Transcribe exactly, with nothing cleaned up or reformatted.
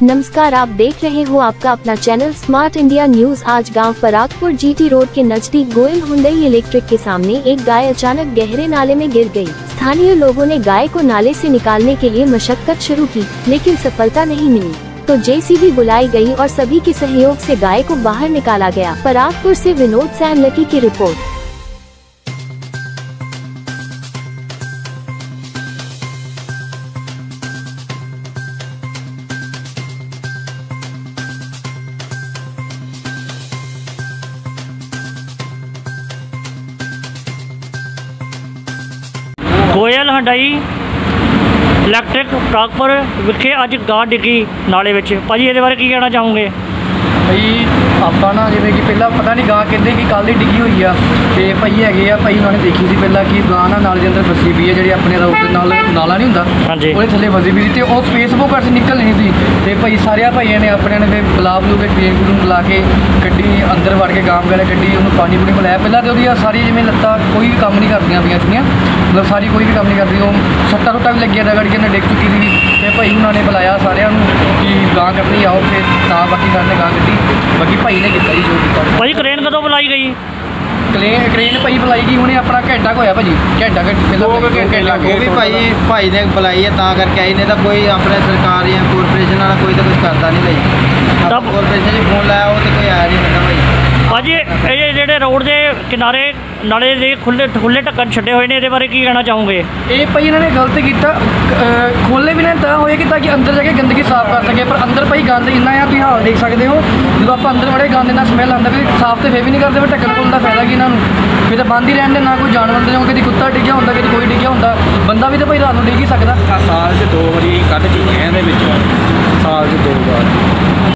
नमस्कार, आप देख रहे हो आपका अपना चैनल स्मार्ट इंडिया न्यूज। आज गांव परागपुर जीटी रोड के नजदीक गोयल हुंडई इलेक्ट्रिक के सामने एक गाय अचानक गहरे नाले में गिर गई। स्थानीय लोगों ने गाय को नाले से निकालने के लिए मशक्कत शुरू की, लेकिन सफलता नहीं मिली तो जेसीबी बुलाई गई और सभी के सहयोग से गाय को बाहर निकाला गया। परागपुर से विनोद सैन लकी की रिपोर्ट। गोयल हुंडई इलैक्ट्रिक परागपुर विखे अज गां डिगी नाले विच। भाजी इहदे बारे की कहना चाहोगे? भाई ਆਪਾਂ ਨਾ ਜਿਵੇਂ ਕਿ ਪਹਿਲਾਂ ਪਤਾ ਨਹੀਂ ਗਾਂ ਕਹਿੰਦੇ ਕਿ ਕੱਲ੍ਹ ਹੀ ਡਿੱਗੀ ਹੋਈ ਆ ਤੇ ਭਾਈ ਹੈਗੇ ਆ ਭਾਈ ਉਹਨਾਂ ਨੇ ਦੇਖੀ ਸੀ ਪਹਿਲਾਂ ਕਿ ਗਾਂ ਨਾ ਨਾਲੇ ਦੇ ਅੰਦਰ ਫਸੀ ਪਈ ਹੈ, ਜਿਹੜੀ ਆਪਣੇ ਰੋਡ ਦੇ ਨਾਲ ਨਾਲਾ ਨਹੀਂ ਹੁੰਦਾ ਉਹਦੇ ਥੱਲੇ ਫਸੀ ਪਈ ਤੇ ਉਹ ਸਪੇਸ ਬਹੁਤ ਘੱਟ ਨਿਕਲ ਨਹੀਂ ਸੀ ਤੇ ਭਾਈ ਸਾਰਿਆਂ ਭਾਈਆਂ ਨੇ ਆਪਣੇ ਨੇ ਫਿਰ ਬੁਲਾ ਬਲੂ ਕੇ ਟ੍ਰੇਨ ਨੂੰ ਬੁਲਾ ਕੇ ਗੱਡੀ ਅੰਦਰ ਵੜ ਕੇ ਗਾਂ ਵਗੈਰਾ ਗੱਡੀ ਉਹਨੂੰ ਪਾਣੀ ਪੂਣੀ ਪਿਲਾਇਆ। ਪਹਿਲਾਂ ਤੇ ਉਹਦੀਆਂ ਸਾਰੀ ਜਿਵੇਂ ਲੱਤਾਂ ਕੋਈ ਵੀ ਕੰਮ ਨਹੀਂ ਕਰਦੀਆਂ ਪਈਆਂ ਸੀਗੀਆਂ, ਮਤਲਬ ਸਾਰੀ ਕੋਈ ਵੀ ਕੰਮ ਨਹੀਂ ਕਰਦੀ, ਉਹ ਸੱਟਾਂ ਸੁੱਟਾਂ ਵੀ ਲੱਗੀਆਂ ਰਗੜ ਕੇ ਡਿੱਗ ਚੁੱਕੀ ਸੀ ਤੇ ਭਾਈ ਉਹਨਾਂ ਨੇ ਬੁਲਾਇਆ ਸਾਰਿਆਂ ਨੂੰ ਕਿ ਗਾਂ ਕੱਢਣੀ ਆਓ, ਫਿਰ ਤਾਂ ਬਾਕੀ ਸਾਰਿਆਂ ਨੇ ਗਾਂ ਕੱਢੀ, ਬਾਕੀ ਭਾਈ ਨੇ ਕੀਤਾ ਜੀ ਜੋ ਕੀਤਾ। ਭਾਜੀ ਕ੍ਰੇਨ ਕਦੋਂ ਬੁਲਾਈ ਗਈ? ਕਲੇਨ ਕ੍ਰੇਨ ਭਾਈ ਬੁਲਾਈ ਗਈ ਹੁਣੇ ਆਪਣਾ ਘੰਟਾ ਕੁ ਹੋਇਆ ਭਾਜੀ, ਘੰਟਾ ਘੰਟਾ ਪਹਿਲਾਂ ਘੰਟਾ ਉਹ ਵੀ ਭਾਈ ਭਾਈ ਨੇ ਬੁਲਾਈ ਹੈ ਤਾਂ ਕਰਕੇ ਆਈ, ਨਹੀਂ ਤਾਂ ਕੋਈ ਆਪਣੇ ਸਰਕਾਰ ਜਾਂ ਕਾਰਪੋਰੇਸ਼ਨ ਵਾਲਾ ਕੋਈ ਤਾਂ ਕੁਝ ਕਰਦਾ ਨਹੀਂ ਭਾਈ। ਤਾਂ ਕਾਰਪੋਰੇਸ਼ਨ 'ਚ ਫੋਨ ਲਾਇਆ ਉਹ ਤਾਂ ਕੋਈ ਆਇਆ ਨਹੀਂ ਬੰਦਾ ਭਾਈ। ਭਾਜੀ ਇਹ ਜਿਹੜੇ ਰੋਡ ਦੇ ਕਿਨਾਰੇ ਨਾਲੇ ਦੇ ਖੁੱਲੇ ਖੁੱਲੇ ਢੱਕਣ ਛੱਡੇ ਹੋਏ ਨੇ, ਇਹਦੇ ਬਾਰੇ ਕੀ ਕਹਿਣਾ ਚਾਹੋਗੇ? ਇਹ ਭਾਈ ਇਹਨਾਂ ਨੇ ਗਲਤ ਕੀਤਾ, ਖੋਲੇ ਵੀ ਨੇ ਤਾਂ ਹੋਏ ਕਿ ਤਾਂ ਕਿ ਅੰਦਰ ਜਾ ਕੇ ਗੰਦਗੀ ਸਾਫ਼ ਕਰ ਸਕੇ, ਪਰ ਅੰਦਰ ਭਾਈ ਗੰਦ ਇੰਨਾ ਆ, ਤੁਸੀਂ ਹਾਲ ਦੇਖ ਸਕਦੇ ਹੋ। ਜਦੋਂ ਆਪਾਂ ਅੰਦਰ ਵੜੇ ਗੰਦ ਨਾਲ ਸਮੈਲ ਆਉਂਦਾ, ਵੀ ਸਾਫ਼ ਤੇ ਫੇਰ ਵੀ ਨਹੀਂ ਕਰਦੇ, ਪਰ ਢੱਕਣ ਖੋਲ੍ਹਣ ਦਾ ਫਾਇਦਾ ਕੀ ਇਹਨਾਂ ਨੂੰ? ਫਿਰ ਤਾਂ ਬੰਦ ਹੀ ਰਹਿਣ ਦੇ, ਨਾ ਕੋਈ ਜਾਨਵਰ ਦੇ, ਕਦੀ ਕੁੱਤਾ ਡਿੱਗਿਆ ਹੁੰਦਾ, ਕਦੀ ਕੋਈ ਡਿੱਗਿਆ ਹੁੰਦਾ, ਬੰਦਾ ਵੀ ਤਾਂ ਭਾਈ ਰਾਤ ਨੂੰ ਡਿੱਗ ਹੀ ਸਕਦਾ। ਸਾਲ 'ਚ ਦੋ ਵਾਰੀ ਕੱਢ ਚੁੱਕੇ ਆ ਇਹਦੇ ਵਿੱਚ, ਸਾਲ 'ਚ ਦੋ ਵਾਰ।